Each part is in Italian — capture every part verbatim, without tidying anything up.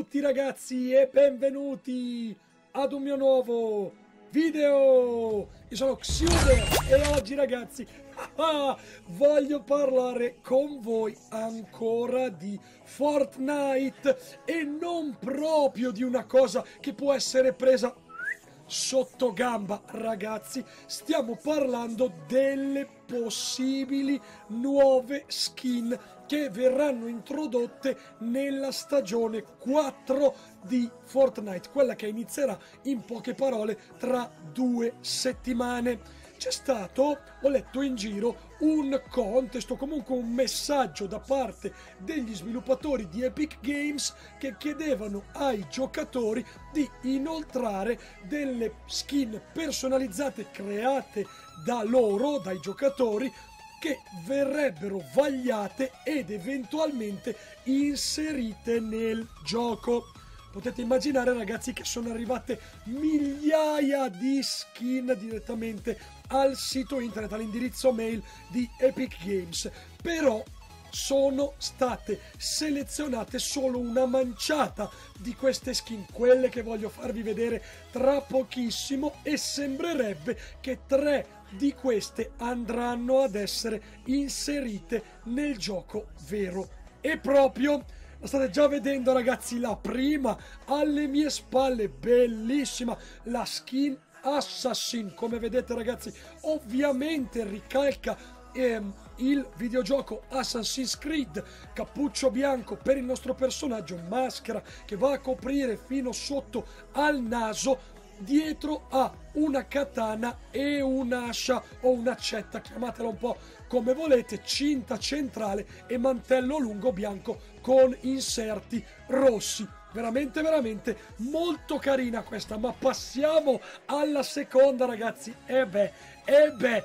tutti ragazzi e benvenuti ad un mio nuovo video. Io sono Xuder e oggi ragazzi ah, voglio parlare con voi ancora di Fortnite e non proprio di una cosa che può essere presa sotto gamba, ragazzi. Stiamo parlando delle possibili nuove skin che verranno introdotte nella stagione quattro di Fortnite, quella che inizierà in poche parole tra due settimane. C'è stato, ho letto in giro, un contest o comunque un messaggio da parte degli sviluppatori di Epic Games che chiedevano ai giocatori di inoltrare delle skin personalizzate create da loro, dai giocatori, che verrebbero vagliate ed eventualmente inserite nel gioco. Potete immaginare ragazzi che sono arrivate migliaia di skin direttamente al sito internet, all'indirizzo mail di Epic Games, però sono state selezionate solo una manciata di queste skin, quelle che voglio farvi vedere tra pochissimo, e sembrerebbe che tre di queste andranno ad essere inserite nel gioco vero e proprio. La state già vedendo ragazzi, la prima alle mie spalle, bellissima, la skin Assassin. Come vedete ragazzi, ovviamente ricalca ehm, il videogioco Assassin's Creed, cappuccio bianco per il nostro personaggio, maschera che va a coprire fino sotto al naso, dietro a una katana e un'ascia o un'accetta, chiamatela un po' come volete, cinta centrale e mantello lungo bianco con inserti rossi. Veramente veramente molto carina questa, ma passiamo alla seconda ragazzi. E beh, e beh,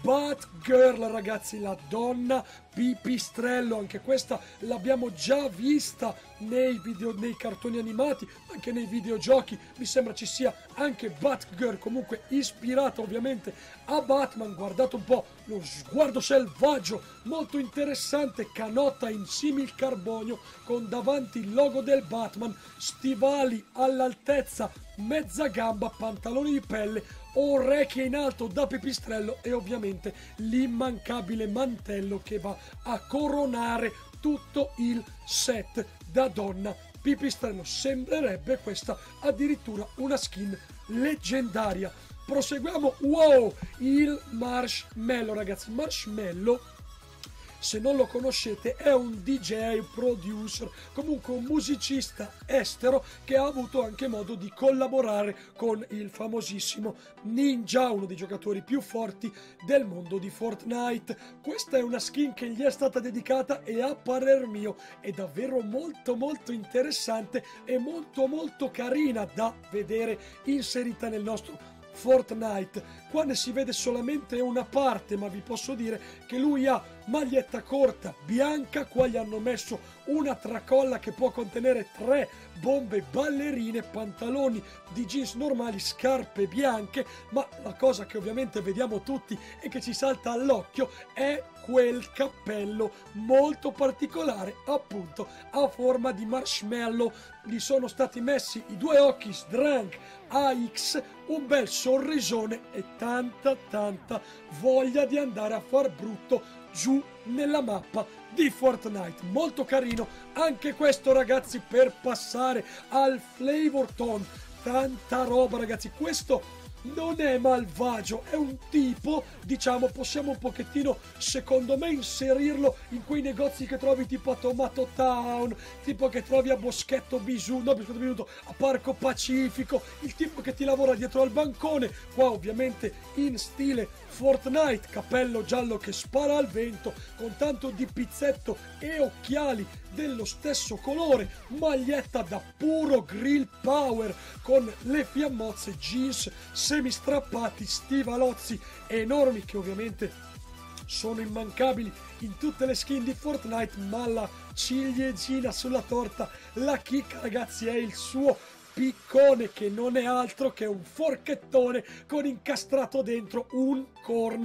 Batgirl ragazzi, la donna pipistrello, anche questa l'abbiamo già vista nei video, nei cartoni animati, anche nei videogiochi. Mi sembra ci sia anche Batgirl, comunque ispirata ovviamente a Batman. Guardate un po' lo sguardo selvaggio, molto interessante, canotta in simil carbonio con davanti il logo del Batman, stivali all'altezza mezza gamba, pantaloni di pelle, orecchie in alto da pipistrello e ovviamente l'immancabile mantello che va a coronare tutto il set da donna pipistrello. Sembrerebbe questa addirittura una skin leggendaria. Proseguiamo. Wow, il Marshmello ragazzi. Marshmello, se non lo conoscete, è un D J, producer, comunque un musicista estero che ha avuto anche modo di collaborare con il famosissimo Ninja, uno dei giocatori più forti del mondo di Fortnite. Questa è una skin che gli è stata dedicata e a parer mio è davvero molto molto interessante e molto molto carina da vedere inserita nel nostro Fortnite. Qua ne si vede solamente una parte, ma vi posso dire che lui ha maglietta corta bianca, qua gli hanno messo una tracolla che può contenere tre bombe ballerine, pantaloni di jeans normali, scarpe bianche, ma la cosa che ovviamente vediamo tutti e che ci salta all'occhio è quel cappello molto particolare, appunto a forma di marshmallow. Gli sono stati messi i due occhi Sdrank A X, un bel sorrisone e tanta tanta voglia di andare a far brutto giù nella mappa di Fortnite. Molto carino anche questo ragazzi. Per passare al Flavor Tone, tanta roba ragazzi. Questo non è malvagio, è un tipo, diciamo, possiamo un pochettino, secondo me, inserirlo in quei negozi che trovi tipo a Tomato Town, tipo che trovi a Boschetto Bisù, no, Boschetto Bisù, a Parco Pacifico, il tipo che ti lavora dietro al bancone. Qua ovviamente in stile Fortnite, cappello giallo che spara al vento, con tanto di pizzetto e occhiali dello stesso colore, maglietta da puro grill power con le fiammozze, jeans semistrappati, stivalozzi enormi che ovviamente sono immancabili in tutte le skin di Fortnite, ma la ciliegina sulla torta, la chicca ragazzi, è il suo piccone, che non è altro che un forchettone con incastrato dentro un corn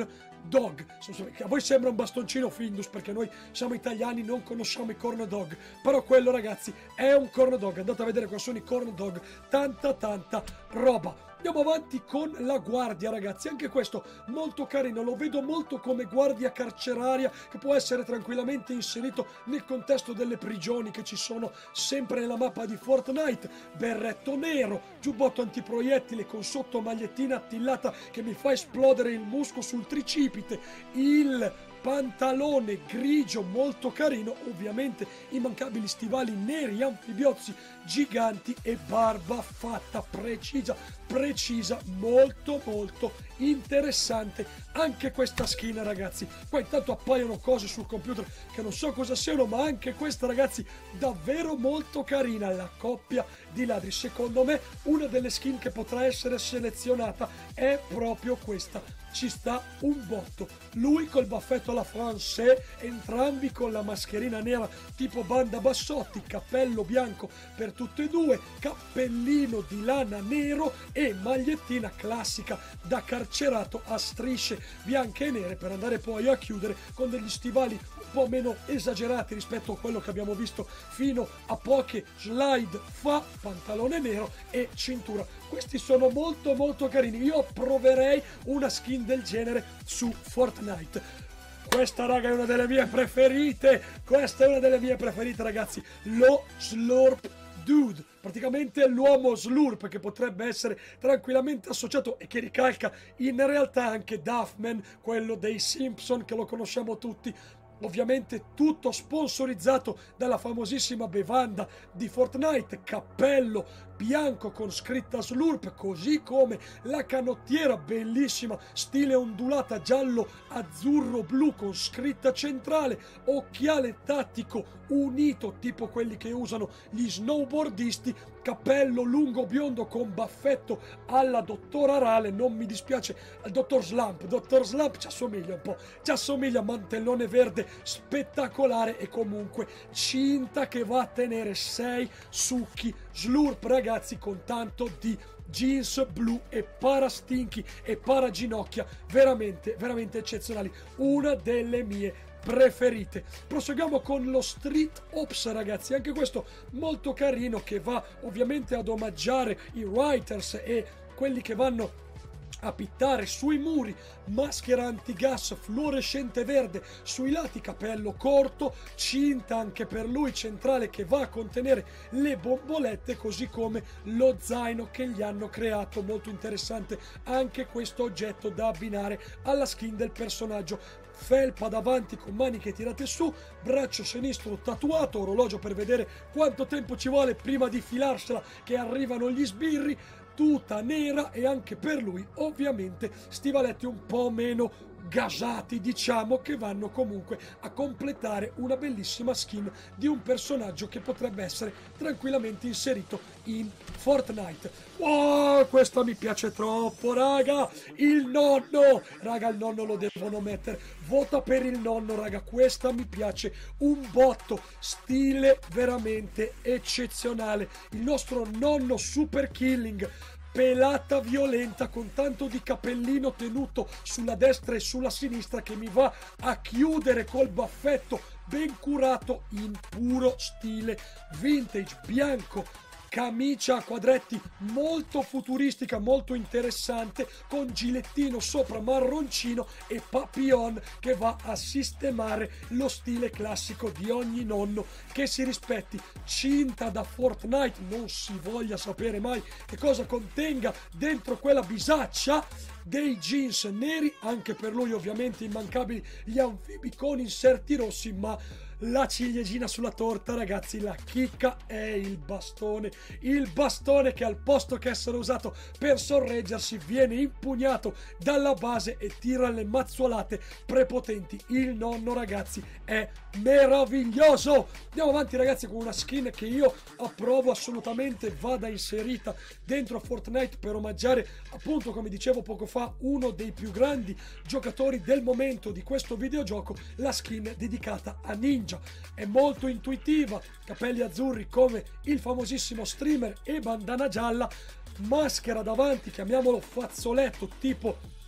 dog. A voi sembra un bastoncino Findus perché noi siamo italiani, non conosciamo i corn dog, però quello ragazzi è un corn dog. Andate a vedere cosa sono i corn dog, tanta tanta roba. Andiamo avanti con la guardia ragazzi, anche questo molto carino, lo vedo molto come guardia carceraria che può essere tranquillamente inserito nel contesto delle prigioni che ci sono sempre nella mappa di Fortnite. Berretto nero, giubbotto antiproiettile con sotto magliettina attillata che mi fa esplodere il musco sul tricipite, il pantalone grigio molto carino, ovviamente immancabili stivali neri anfibiozzi giganti e barba fatta precisa, precisa, molto molto interessante anche questa skin ragazzi. Qua intanto appaiono cose sul computer che non so cosa siano, ma anche questa ragazzi davvero molto carina, la coppia di ladri. Secondo me una delle skin che potrà essere selezionata è proprio questa, ci sta un botto. Lui col baffetto alla française, entrambi con la mascherina nera tipo Banda Bassotti, cappello bianco per tutte e due, cappellino di lana nero e magliettina classica da carcerato a strisce bianche e nere per andare poi a chiudere con degli stivali un po' meno esagerati rispetto a quello che abbiamo visto fino a poche slide fa, pantalone nero e cintura. Questi sono molto molto carini, io proverei una skin del genere su Fortnite. Questa raga è una delle mie preferite, questa è una delle mie preferite ragazzi, lo Slurp Dude, praticamente l'uomo slurp che potrebbe essere tranquillamente associato e che ricalca in realtà anche Duffman, quello dei Simpson che lo conosciamo tutti. Ovviamente tutto sponsorizzato dalla famosissima bevanda di Fortnite, cappello bianco con scritta Slurp, così come la canottiera bellissima stile ondulata giallo azzurro blu con scritta centrale, occhiale tattico unito tipo quelli che usano gli snowboardisti, cappello lungo biondo con baffetto alla dottora Rale, non mi dispiace al dottor Slump, dottor Slump ci assomiglia un po', ci assomiglia, mantellone verde spettacolare e comunque cinta che va a tenere sei succhi Slurp ragazzi, con tanto di jeans blu e parastinchi e paraginocchia veramente veramente eccezionali, una delle mie preferite. Proseguiamo con lo Street Ops ragazzi, anche questo molto carino che va ovviamente ad omaggiare i writers e quelli che vanno a pittare sui muri, maschera antigas fluorescente verde sui lati, capello corto, cinta anche per lui centrale che va a contenere le bombolette, così come lo zaino che gli hanno creato, molto interessante anche questo oggetto da abbinare alla skin del personaggio. Felpa davanti con maniche tirate su, braccio sinistro tatuato, orologio per vedere quanto tempo ci vuole prima di filarsela che arrivano gli sbirri, tuta nera e anche per lui ovviamente stivaletti un po' meno gasati, diciamo, che vanno comunque a completare una bellissima skin di un personaggio che potrebbe essere tranquillamente inserito in Fortnite. Wow, questa mi piace troppo raga, il nonno, raga il nonno lo devono mettere, vota per il nonno raga, questa mi piace un botto, stile veramente eccezionale, il nostro nonno super killing, pelata violenta con tanto di capellino tenuto sulla destra e sulla sinistra che mi va a chiudere col baffetto ben curato in puro stile vintage bianco, camicia a quadretti molto futuristica, molto interessante, con gilettino sopra marroncino e papillon che va a sistemare lo stile classico di ogni nonno che si rispetti. Cinta da Fortnite, non si voglia sapere mai che cosa contenga dentro quella bisaccia, dei jeans neri, anche per lui ovviamente immancabili gli anfibi con inserti rossi, ma la ciliegina sulla torta ragazzi, la chicca è il bastone, il bastone che al posto che essere usato per sorreggersi viene impugnato dalla base e tira le mazzolate prepotenti. Il nonno ragazzi è meraviglioso. Andiamo avanti ragazzi con una skin che io approvo assolutamente vada inserita dentro Fortnite per omaggiare appunto, come dicevo poco fa, uno dei più grandi giocatori del momento di questo videogioco, la skin dedicata a Ninja. È molto intuitiva, capelli azzurri come il famosissimo streamer e bandana gialla, maschera davanti, chiamiamolo fazzoletto tipo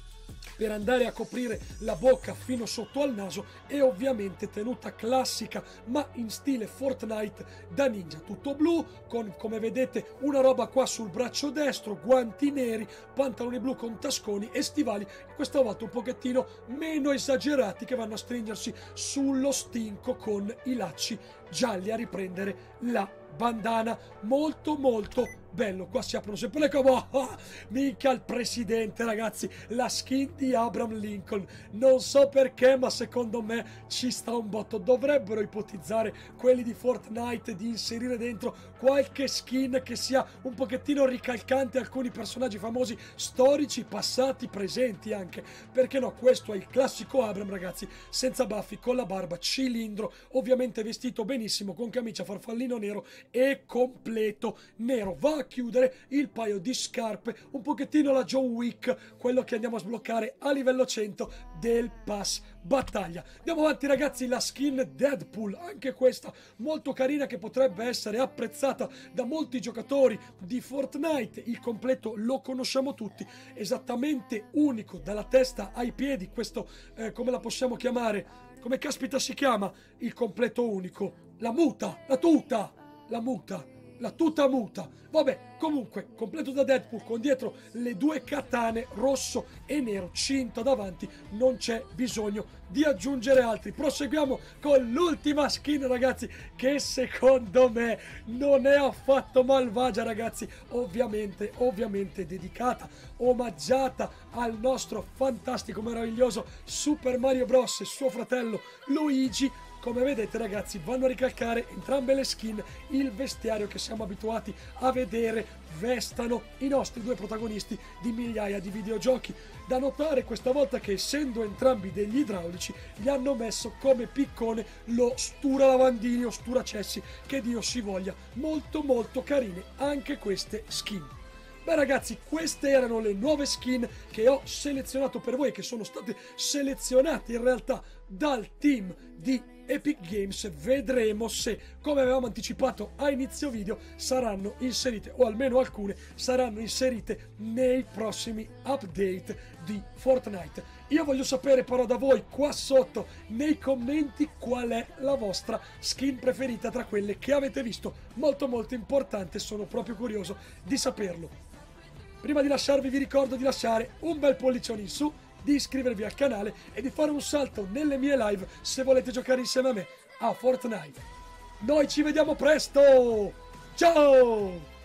per andare a coprire la bocca fino sotto al naso, e ovviamente tenuta classica ma in stile Fortnite da ninja, tutto blu con, come vedete, una roba qua sul braccio destro, guanti neri, pantaloni blu con tasconi e stivali questa volta un pochettino meno esagerati, che vanno a stringersi sullo stinco con i lacci gialli a riprendere la bandana. Molto molto bello. Qua si aprono sempre le cose. Oh, mica il presidente, ragazzi, la skin di Abraham Lincoln, non so perché, ma secondo me ci sta un botto. Dovrebbero ipotizzare quelli di Fortnite di inserire dentro qualche skin che sia un pochettino ricalcante alcuni personaggi famosi storici, passati, presenti anche, perché no? Questo è il classico Abraham, ragazzi, senza baffi, con la barba, cilindro, ovviamente vestito benissimo, con camicia farfallino nero e completo nero. Va a chiudere il paio di scarpe, un pochettino la John Wick, quello che andiamo a sbloccare a livello cento del pass battaglia. Andiamo avanti, ragazzi. La skin Deadpool, anche questa molto carina, che potrebbe essere apprezzata da molti giocatori di Fortnite. Il completo lo conosciamo tutti, esattamente unico dalla testa ai piedi. Questo eh, come la possiamo chiamare? Come caspita si chiama il completo unico? La muta, la tuta, la muta, la tuta muta. Vabbè, comunque, completo da Deadpool, con dietro le due katane, rosso e nero, cinta davanti, non c'è bisogno di aggiungere altri. Proseguiamo con l'ultima skin, ragazzi, che secondo me non è affatto malvagia, ragazzi. Ovviamente, ovviamente dedicata, omaggiata al nostro fantastico, meraviglioso Super Mario Bros. E suo fratello Luigi. Come vedete, ragazzi, vanno a ricalcare entrambe le skin il vestiario che siamo abituati a vedere vestano i nostri due protagonisti di migliaia di videogiochi. Da notare questa volta che, essendo entrambi degli idraulici, gli hanno messo come piccone lo stura lavandini o stura cessi, che Dio si voglia. Molto molto carine anche queste skin. Beh, ragazzi, queste erano le nuove skin che ho selezionato per voi, che sono state selezionate in realtà dal team di Epic Games. Vedremo se, come avevamo anticipato a inizio video, saranno inserite, o almeno alcune saranno inserite nei prossimi update di Fortnite. Io voglio sapere però da voi qua sotto nei commenti qual è la vostra skin preferita tra quelle che avete visto. Molto molto importante, sono proprio curioso di saperlo. Prima di lasciarvi vi ricordo di lasciare un bel pollicione in su, di iscrivervi al canale e di fare un salto nelle mie live se volete giocare insieme a me a Fortnite. Noi ci vediamo presto! Ciao!